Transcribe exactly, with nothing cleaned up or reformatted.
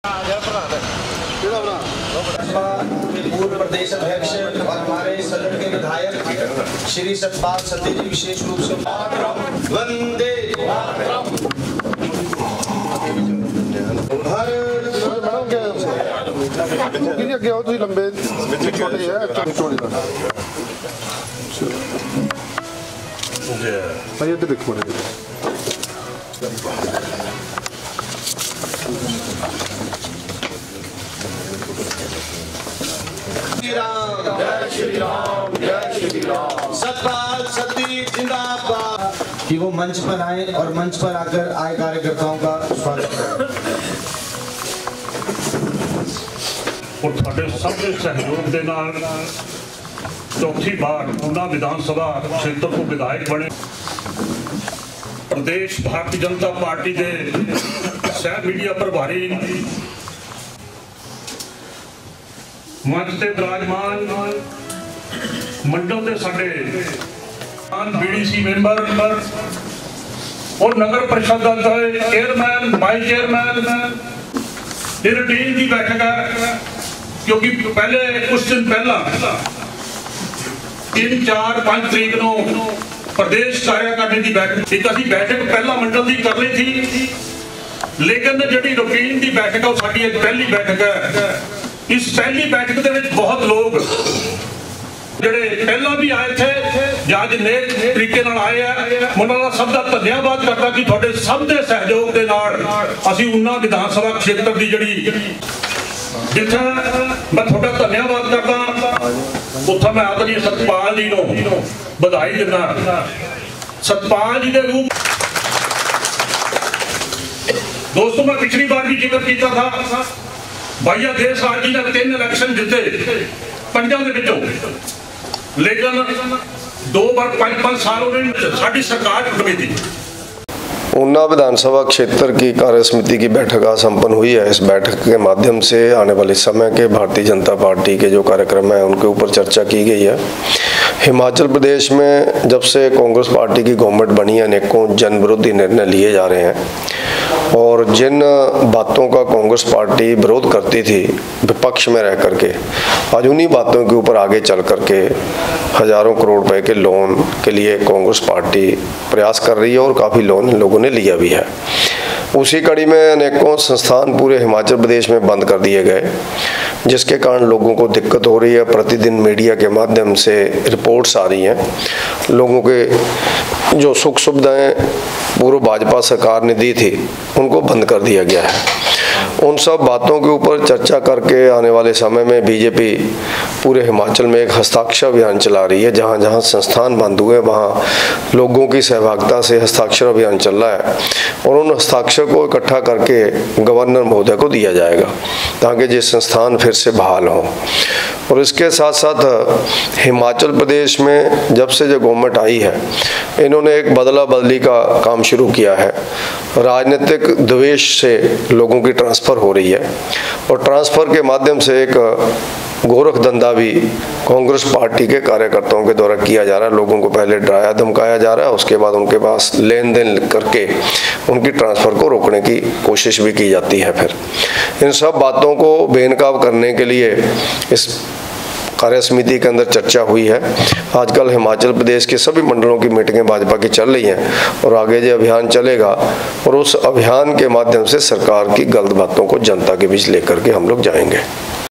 पूर्व प्रदेश अध्यक्ष और हमारे सदन के विधायक श्री सतपाल सत्ती जी विशेष रूप से वंदे लंबे छोटे देखो जय श्री राम जय श्री राम सतपाल सत्ती जिंदाबाद। कि वो मंच पर आए और मंच पर आकर आए कार्यकर्ताओं का स्वागत करें। और साडे सबके सहयोग के नाल चौथी बार ऊना विधानसभा क्षेत्र को विधायक बने। प्रदेश भारतीय जनता पार्टी के सह मीडिया प्रभारी मंच से विराजमान मंडल के साडे बीडीसी मेंबर और नगर परिषद चेयरमैन वाइस चेयरमैन टीम की बैठक है, क्योंकि पहले कुछ दिन पहला तीन चार पांच तरीक को प्रदेश कार्यकारिणी की बैठक एक अभी बैठक पहला मंडल की कर ली थी, लेकिन जी रूटीन की बैठक है साड़ी पहली बैठक है। इस पहली बैठक के बहुत लोग ਜਿਹੜੇ ਪਹਿਲਾਂ ਵੀ ਆਏ थे ਅੱਜ ਨੇਕ ਤਰੀਕੇ ਨਾਲ ਆਏ ਆ, ਉਹਨਾਂ ਦਾ ਸਭ ਦਾ ਧੰਨਵਾਦ ਕਰਦਾ ਕਿ ਤੁਹਾਡੇ ਸਭ ਦੇ ਸਹਿਯੋਗ ਦੇ ਨਾਲ ਅਸੀਂ ਊਨਾ ਵਿਧਾਨ ਸਭਾ ਖੇਤਰ ਦੀ ਜਿਹੜੀ ਜਿੱਥੇ ਮੈਂ ਤੁਹਾਡਾ ਧੰਨਵਾਦ ਕਰਦਾ ਉੱਥੇ ਮੈਂ ਆਦਰਣੀ ਸਤਪਾਲ ਜੀ ਨੂੰ ਵਧਾਈ ਦਿੰਦਾ। सतपाल जी के रूप दोस्तों मैं पिछली बार भी जिक्र किया था, भैया देश राज जी ने तीन इलेक्शन जीते पंजा के विचों, लेकिन दो बार पांच पांच साल उन्होंने साड़ी सरकार टुट थी। ऊना विधानसभा क्षेत्र की कार्य समिति की बैठक आज संपन्न हुई है। इस बैठक के माध्यम से आने वाले समय के भारतीय जनता पार्टी के जो कार्यक्रम हैं उनके ऊपर चर्चा की गई है। हिमाचल प्रदेश में जब से कांग्रेस पार्टी की गवर्नमेंट बनी है, अनेकों जन विरोधी निर्णय लिए जा रहे हैं और जिन बातों का कांग्रेस पार्टी विरोध करती थी विपक्ष में रह करके, आज उन्हीं बातों के ऊपर आगे चल करके हजारों करोड़ रुपए के लोन के लिए कांग्रेस पार्टी प्रयास कर रही है और काफ़ी लोन लोगों ने लिया भी है। उसी कड़ी में अनेकों संस्थान पूरे हिमाचल प्रदेश में बंद कर दिए गए, जिसके कारण लोगों को दिक्कत हो रही है। प्रतिदिन मीडिया के माध्यम से रिपोर्ट्स आ रही हैं, लोगों के जो सुख सुविधाएं पूर्व भाजपा सरकार ने दी थी उनको बंद कर दिया गया है। उन सब बातों के ऊपर चर्चा करके आने वाले समय में बीजेपी पूरे हिमाचल में एक हस्ताक्षर अभियान चला रही है। जहाँ जहाँ संस्थान बंद हुए वहाँ लोगों की सहभागिता से हस्ताक्षर अभियान चल रहा है और उन हस्ताक्षर को इकट्ठा करके गवर्नर महोदय को दिया जाएगा ताकि ये संस्थान फिर से बहाल हों। और इसके साथ साथ हिमाचल प्रदेश में जब से जो गवर्नमेंट आई है, इन्होंने एक बदला बदली का काम शुरू किया है। राजनीतिक द्वेष से लोगों की ट्रांसफ़र हो रही है और ट्रांसफ़र के माध्यम से एक गोरख धंधा भी कांग्रेस पार्टी के कार्यकर्ताओं के द्वारा किया जा रहा है। लोगों को पहले डराया धमकाया जा रहा है, उसके बाद उनके पास लेन देन करके उनकी ट्रांसफ़र को रोकने की कोशिश भी की जाती है। फिर इन सब बातों को बेनकाब करने के लिए इस कार्य समिति के अंदर चर्चा हुई है। आजकल हिमाचल प्रदेश के सभी मंडलों की मीटिंगें भाजपा की चल रही हैं और आगे जो अभियान चलेगा और उस अभियान के माध्यम से सरकार की गलत बातों को जनता के बीच लेकर के हम लोग जाएंगे।